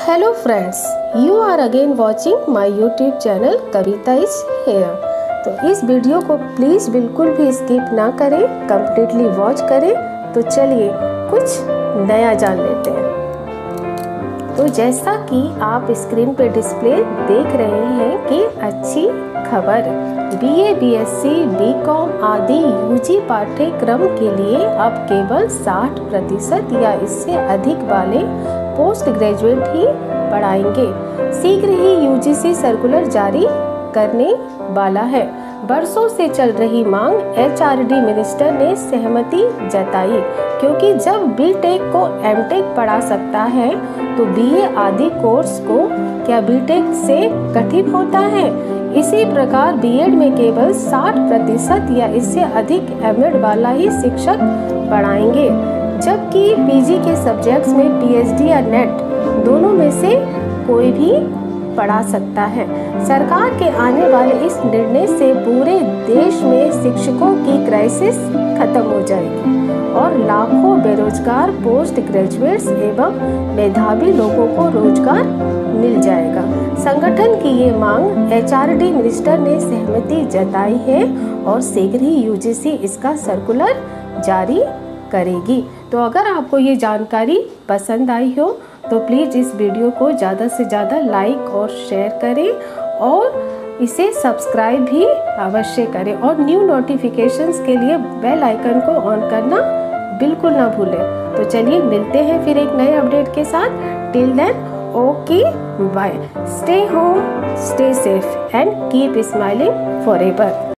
Hello friends, you are again watching my YouTube channel Kavita is here. तो इस video को please बिल्कुल भी स्किप ना करें, कम्प्लीटली वॉच करें। तो चलिए कुछ नया जान लेते हैं। तो जैसा कि आप स्क्रीन पे डिस्प्ले देख रहे हैं कि अच्छी खबर, बीए, बीएससी, बीकॉम आदि यूजी पाठ्यक्रम के लिए अब केवल 60% या इससे अधिक वाले पोस्ट ग्रेजुएट ही पढ़ाएंगे। शीघ्र ही यूजीसी सर्कुलर जारी करने वाला है। बरसों से चल रही मांग एचआरडी मिनिस्टर ने सहमति जताई, क्योंकि जब बीटेक को एमटेक पढ़ा सकता है तो बीए आदि कोर्स को क्या बीटेक से कठिन होता है। इसी प्रकार बीएड में केवल 60% या इससे अधिक एमएड वाला ही शिक्षक पढ़ाएंगे, जबकि पीजी के सब्जेक्ट्स में पीएचडी या नेट दोनों में से कोई भी पढ़ा सकता है। सरकार के आने वाले इस निर्णय से पूरे देश में शिक्षकों की क्राइसिस खत्म हो जाएगी और लाखों बेरोजगार पोस्ट ग्रेजुएट्स एवं मेधावी लोगों को रोजगार मिल जाएगा। संगठन की ये मांग एचआरडी मिनिस्टर ने सहमति जताई है और शीघ्र ही यूजीसी इसका सर्कुलर जारी करेगी। तो अगर आपको ये जानकारी पसंद आई हो तो प्लीज़ इस वीडियो को ज़्यादा से ज़्यादा लाइक और शेयर करें और इसे सब्सक्राइब भी अवश्य करें और न्यू नोटिफिकेशंस के लिए बेल आइकन को ऑन करना बिल्कुल ना भूलें। तो चलिए मिलते हैं फिर एक नए अपडेट के साथ। Till then okay bye, stay home, stay safe and keep smiling forever.